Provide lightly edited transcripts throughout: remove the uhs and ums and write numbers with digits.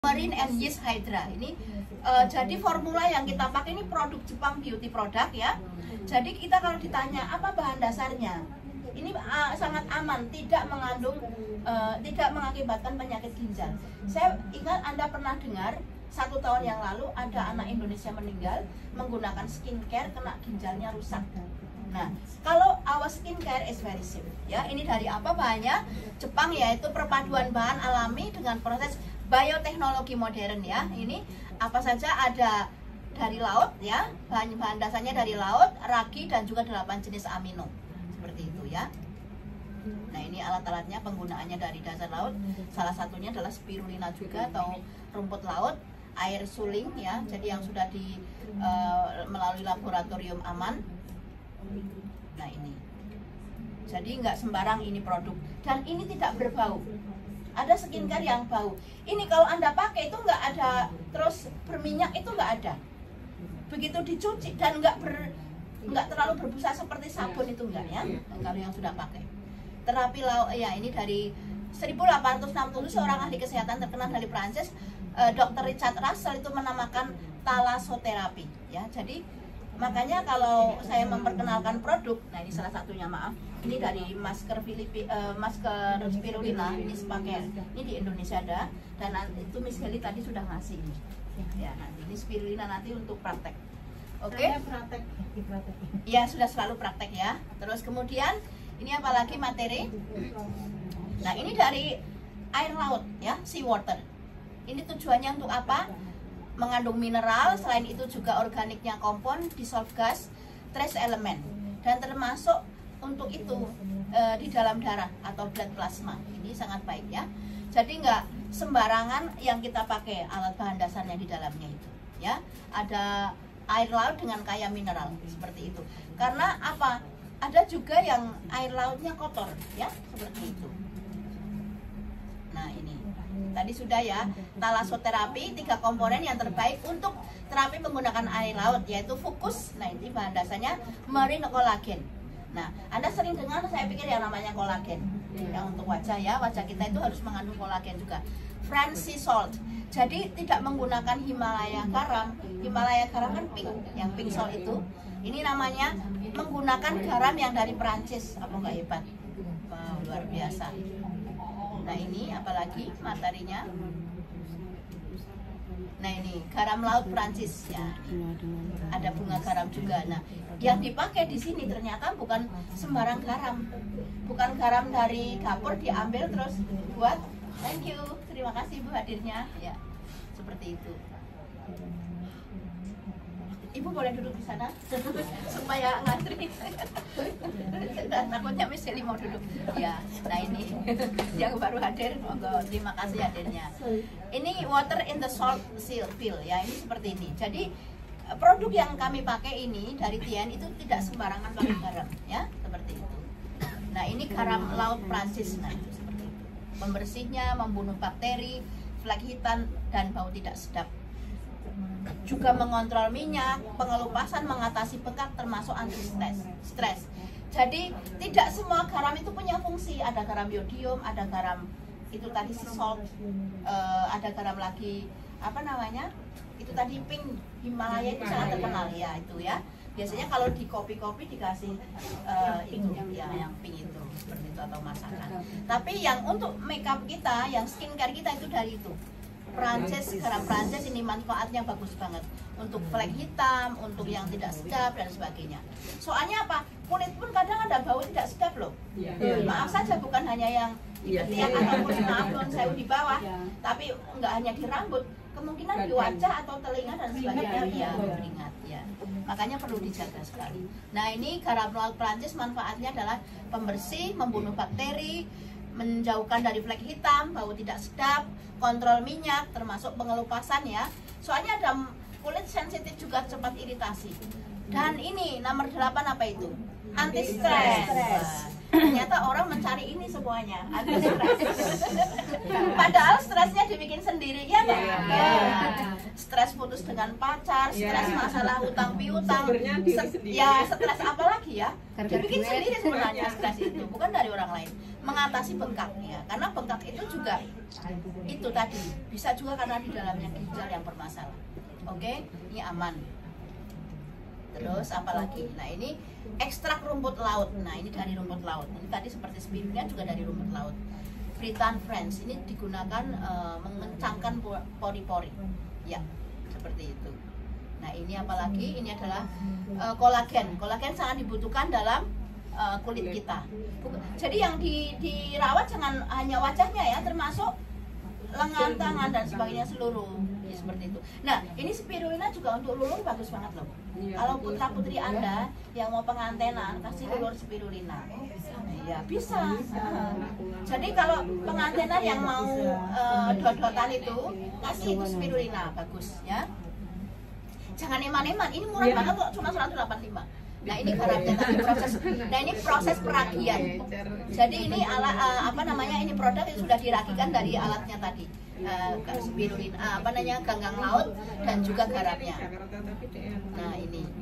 Marine and Yeast Hydra ini jadi formula yang kita pakai ini produk Jepang beauty product ya. Jadi kita kalau ditanya apa bahan dasarnya, ini sangat aman, tidak mengandung, tidak mengakibatkan penyakit ginjal. Saya ingat Anda pernah dengar 1 tahun yang lalu ada anak Indonesia meninggal menggunakan skincare kena ginjalnya rusak. Nah, kalau our skincare is very safe ya. Ini dari apa bahannya? Jepang, yaitu perpaduan bahan alami dengan proses bioteknologi modern ya. Ini apa saja ada dari laut ya, bahan dasarnya dari laut, ragi dan juga 8 jenis amino. Seperti itu ya. Nah, ini alat-alatnya, penggunaannya dari dasar laut. Salah satunya adalah spirulina juga atau rumput laut, air suling ya. Jadi yang sudah melalui laboratorium aman. Nah, ini. Jadi nggak sembarang ini produk, dan ini tidak berbau. Ada skincare yang bau. Ini kalau Anda pakai itu nggak ada, terus berminyak itu nggak ada. Begitu dicuci dan nggak terlalu berbusa seperti sabun itu enggak ya. Kalau yang sudah pakai. Terapi laut ya, ini dari 1867 seorang ahli kesehatan terkenal dari Prancis, Dr. Richard Russell itu menamakan talasoterapi ya. Jadi makanya kalau saya memperkenalkan produk, nah ini salah satunya, maaf, ini dari masker spirulina, ini sepaket, ini di Indonesia ada, dan itu Miss Heli tadi sudah ngasih ini. Ya, nanti ini spirulina nanti untuk praktek. Oke? Ya, sudah selalu praktek ya. Terus kemudian ini apalagi materi? Nah, ini dari air laut ya, sea water. Ini tujuannya untuk apa? Mengandung mineral, selain itu juga organiknya kompon, dissolve gas, trace element, dan termasuk untuk itu di dalam darah atau blood plasma. Ini sangat baik ya. Jadi nggak sembarangan yang kita pakai alat bahan dasarnya di dalamnya itu ya. Ada air laut dengan kaya mineral seperti itu. Karena apa? Ada juga yang air lautnya kotor ya, seperti itu. Nah, ini tadi sudah ya, talasoterapi, 3 komponen yang terbaik untuk terapi menggunakan air laut, yaitu fukus. Nah, ini bahan dasarnya marine collagen. Nah, Anda sering dengar, saya pikir yang namanya kolagen yang untuk wajah ya, wajah kita itu harus mengandung kolagen juga. French sea salt, jadi tidak menggunakan Himalaya garam. Himalaya garam kan pink, yang pink salt itu. Ini namanya menggunakan garam yang dari Prancis. Apa nggak hebat? Wow, luar biasa. Nah, ini apalagi materinya. Nah, ini garam laut Prancis ya. Ada bunga garam juga. Nah, yang dipakai di sini ternyata bukan sembarang garam. Bukan garam dari dapur diambil terus buat. Thank you. Terima kasih Bu hadirnya. Ya. Seperti itu. Ibu boleh duduk di sana supaya ngantri. Takutnya Miss Sally mau duduk. Ya, nah ini yang baru hadir, monggo, terima kasih hadirnya. Ini water in the salt seal pill ya, ini seperti ini. Jadi produk yang kami pakai ini dari Tien itu tidak sembarangan pakai garam ya, seperti itu. Nah, ini garam laut Prancis, nah itu seperti itu. Pembersihnya, membunuh bakteri, flek hitam dan bau tidak sedap. Juga mengontrol minyak, pengelupasan, mengatasi bengkak, termasuk anti stres. Jadi tidak semua garam itu punya fungsi. Ada garam yodium, ada garam itu tadi sea salt, ada garam lagi apa namanya? Itu tadi pink, Himalaya itu sangat terkenal ya itu ya. Biasanya kalau di kopi-kopi dikasih itu ya, yang pink itu seperti itu atau masakan. Tapi yang untuk makeup kita, yang skincare kita itu dari itu. Prancis, garam Prancis ini manfaatnya bagus banget untuk flek hitam, untuk yang tidak sedap dan sebagainya. Soalnya apa? Kulit pun kadang ada bau tidak sedap loh. Maaf saja, bukan hanya yang di ketiak ataupun maaf non sewu di bawah, tapi nggak hanya di rambut, kemungkinan di wajah atau telinga dan sebagainya ya beringat ya. Makanya perlu dijaga sekali. Nah, ini garam laut Prancis manfaatnya adalah pembersih, membunuh bakteri, menjauhkan dari flek hitam, bau tidak sedap, kontrol minyak, termasuk pengelupasan ya. Soalnya ada kulit sensitif juga cepat iritasi. Dan ini nomor 8 apa itu? Anti stres. Ternyata orang mencari ini semuanya, anti stres. Padahal stresnya dibikin sendiri ya, Pak. Stres putus dengan pacar, stres masalah hutang piutang, ya stres apa lagi ya? Dibikin sendiri sebenarnya stres itu, bukan dari orang lain. mengatasi bengkak ya, karena bengkak itu juga itu tadi bisa juga karena di dalamnya ginjal yang bermasalah. Oke, ini aman. Terus apalagi? Nah ini ekstrak rumput laut. Nah ini dari rumput laut. Ini tadi seperti spirulina juga dari rumput laut. Britan French ini digunakan mengencangkan pori-pori. Ya, seperti itu. Nah ini apalagi? Ini adalah kolagen. Kolagen sangat dibutuhkan dalam kulit kita. Jadi yang dirawat jangan hanya wajahnya ya, termasuk lengan, tangan dan sebagainya seluruh. Ya, seperti itu. Nah ini spirulina juga untuk lulur bagus banget loh. Kalau putra putri Anda yang mau pengantenan kasih lulur spirulina. Ya bisa. Jadi kalau pengantenan yang mau dot-dotan itu kasih itu spirulina bagus ya. Jangan eman-eman, ini murah banget kok, cuma 185. Nah ini garapnya tadi proses peragian. Jadi ini alat ini produk yang sudah diragikan dari alatnya tadi. Spirulina ganggang laut dan juga garapnya. Nah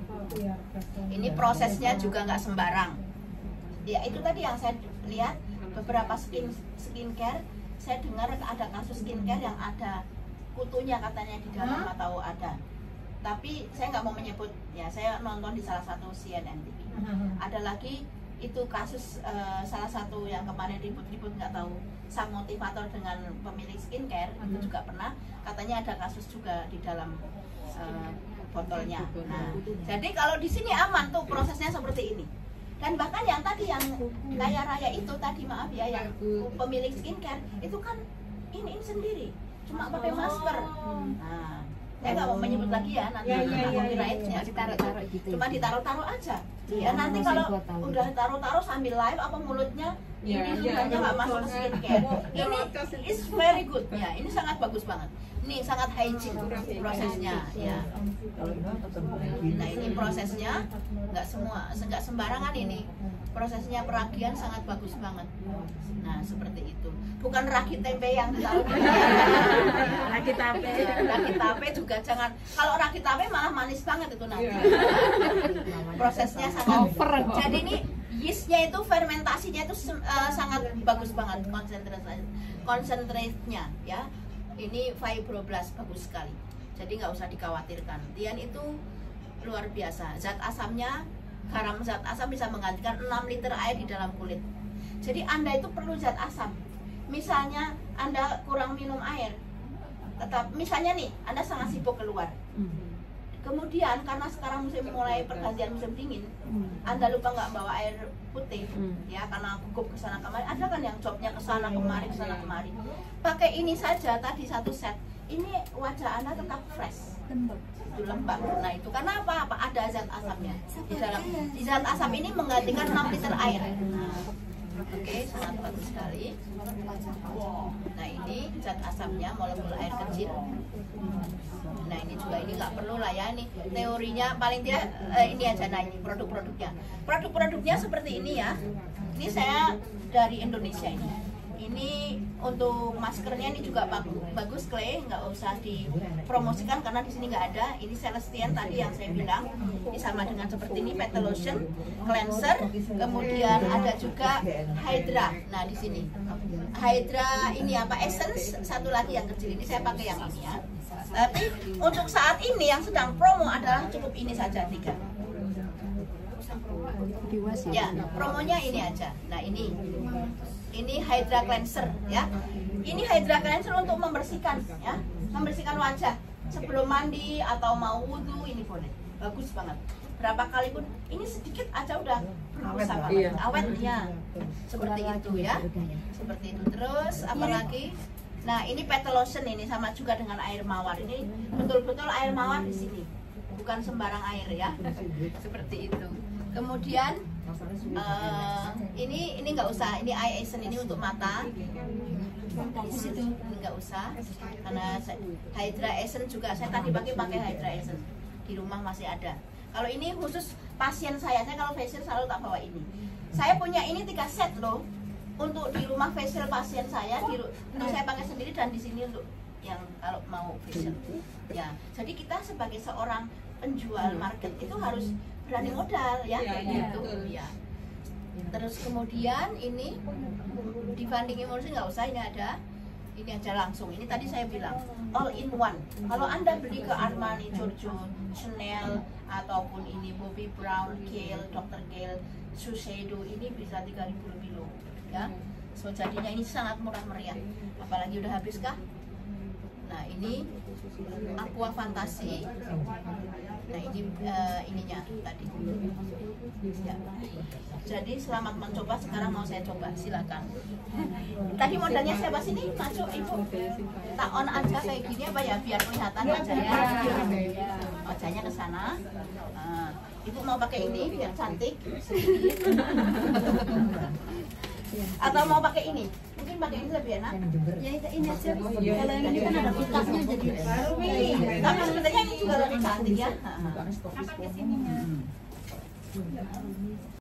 ini prosesnya juga nggak sembarang. Ya itu tadi yang saya lihat beberapa skincare, saya dengar ada kasus skincare yang ada kutunya katanya di dalam atau ada. Tapi saya nggak mau menyebut ya, saya nonton di salah satu CNN TV. Ada lagi itu kasus salah satu yang kemarin ribut-ribut nggak tahu sang motivator dengan pemilik skincare itu juga pernah katanya ada kasus juga di dalam botolnya. Nah, jadi kalau di sini aman tuh prosesnya seperti ini. Dan bahkan yang tadi yang kaya raya itu tadi maaf ya yang pemilik skincare itu kan ini sendiri cuma pakai masker. Nah, saya nggak mau menyebut lagi ya nanti copyrightnya ditaruh-taruh gitu. Cuma ditaruh-taruh aja. Ya nanti kalau udah taruh-taruh sambil live apa mulutnya ini sudahnya nggak masuk ke skincare. Ini is very good ya. Ini sangat bagus banget. Ini sangat hygiene prosesnya ya. Nah ini prosesnya nggak sembarangan ini. Prosesnya peragian sangat bagus banget. Nah seperti itu. Bukan ragi tempe yang ditaruh. Ragi tape juga jangan. Kalau ragi tape malah manis banget itu nanti. Prosesnya sangat over. Jadi ini yeastnya itu fermentasinya itu sangat bagus banget konsentratnya ya. Ini fibroblast bagus sekali. Jadi nggak usah dikhawatirkan. Tian itu luar biasa. Zat asamnya, garam zat asam bisa menggantikan 6 liter air di dalam kulit. Jadi Anda itu perlu zat asam. Misalnya Anda kurang minum air, tetap misalnya nih Anda sangat sibuk keluar. Kemudian karena sekarang mulai pergantian musim dingin, Anda lupa nggak bawa air putih, ya karena gugup kesana kemari. Ada kan yang jobnya kesana kemari, kesana kemari. Pakai ini saja tadi satu set. Ini wajah Anda tetap fresh, lembab. Nah itu karena apa? Ada zat asamnya di dalam. Zat asam ini menggantikan 6 liter air. Nah, oke, sangat bagus sekali. Nah ini zat asamnya molekul air kecil. Nah ini juga ini nggak perlu lah ya, ini teorinya paling tidak ini aja. Nah ini produk-produknya seperti ini ya. Ini saya dari Indonesia ini. Ini untuk maskernya ini juga bagus clay, nggak usah dipromosikan karena di sini nggak ada. Ini Celestian tadi yang saya bilang, ini sama dengan seperti ini, petal lotion, cleanser, kemudian ada juga Hydra. Nah di sini Hydra ini apa essence, satu lagi yang kecil ini saya pakai yang ini ya. Tapi untuk saat ini yang sedang promo adalah cukup ini saja 3. Ya, promonya ini aja. Nah ini Hydra cleanser ya. Ini Hydra cleanser untuk membersihkan ya, membersihkan wajah sebelum mandi atau mau wudhu, ini boleh, bagus banget. Berapa kali pun ini sedikit aja udah berusaha banget, awet ya. Seperti itu ya, seperti itu. Terus apalagi? Nah ini petal lotion ini sama juga dengan air mawar. Ini betul-betul air mawar di sini, bukan sembarang air ya. Seperti itu. Kemudian ini nggak usah, ini eye essence ini untuk mata. Ini nggak usah karena Hydra essence juga saya tadi pakai Hydra essence di rumah masih ada. Kalau ini khusus pasien saya kalau facial selalu tak bawa ini. Saya punya ini 3 set loh untuk di rumah facial pasien saya, untuk saya pakai sendiri dan di sini untuk yang kalau mau facial. Ya, jadi kita sebagai seorang penjual market itu harus berani modal ya, kayak gitu ya. Terus kemudian ini dibanding emulsi nggak usah, ini ada. Ini aja langsung. Ini tadi saya bilang all in one. Kalau Anda beli ke Armani, Giorgio, Chanel ataupun ini Bobbi Brown, Kiehl, Dr. Kiehl, Shiseido, ini bisa 3.000 lebih loh, ya. So jadinya ini sangat murah meriah. Apalagi udah habis kah? Nah, ini Aqua Fantasi. Nah, ini ininya tadi. Ya. Jadi selamat mencoba. Sekarang mau saya coba, silakan. Tadi modalnya saya pas ini masuk ibu. Tak on aja kayak gini apa ya, biar kelihatan wajahnya. Wajahnya ke sana. Nah, ibu mau pakai ini biar cantik. Atau mau pakai ini? Mungkin pakai ini lebih enak. Ya ini aja. Kalau ini kan ada pikatnya jadi. Tapi sebenarnya ini juga lebih cantik ya. Apa kesininya?